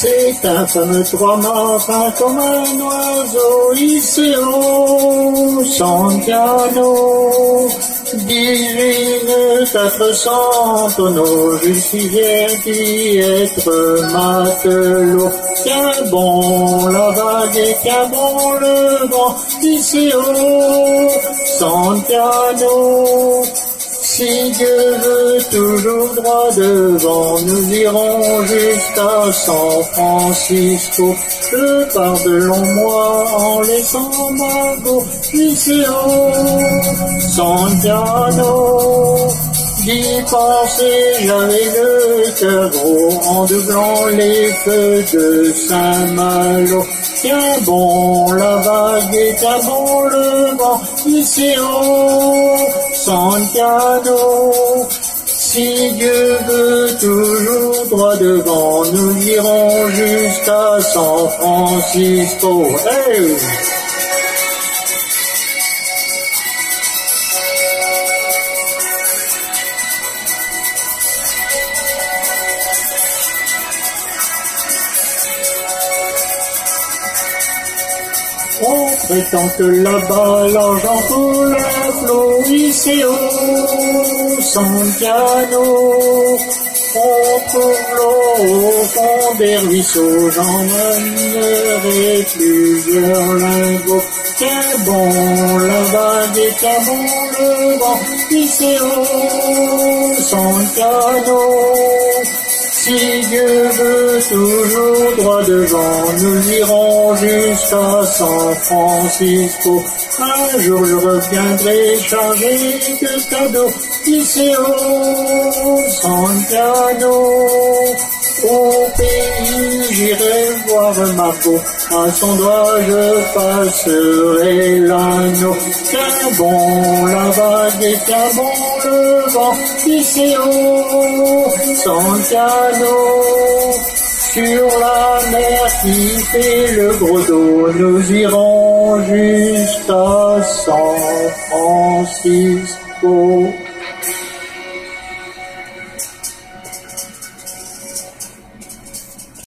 C'est un fameux trois-mâts fin comme un oiseau hissé au Santiano. Divine 400 tonneaux, je suis d'y être matelot. Tiens bon la vague et tiens bon le vent, hissé au Santiano. Si Dieu veut toujours droit devant, nous irons jusqu'à San Francisco. Je pars de longs mois en laissant Margot, hissé au Santiano. D'y penser, j'avais le cœur gros en doublant les feux de Saint-Malo. Tiens bon la vague et tiens bon le vent, hissé au Santiano. Si Dieu veut toujours droit devant, nous irons jusqu'à San Francisco. Hey! On prétend que là-bas l'argent coule à flot, hissé au Santiano. On trouve l'eau au fond des ruisseaux, j'emmènerai plusieurs lingots. Tiens bon la vague et tiens bon le vent, hissé au Santiano. Si Dieu veut toujours droit devant, nous irons jusqu'à San Francisco. Un jour je reviendrai chargé de cadeaux, hissé au Santiano. Au pays j'irai voir Margot, à son doigt je passerai l'anneau. Tiens bon la vague et tiens bon le vent, hissé au Santiano. Sur la mer qui fait le gros dos, nous irons jusqu'à San Francisco.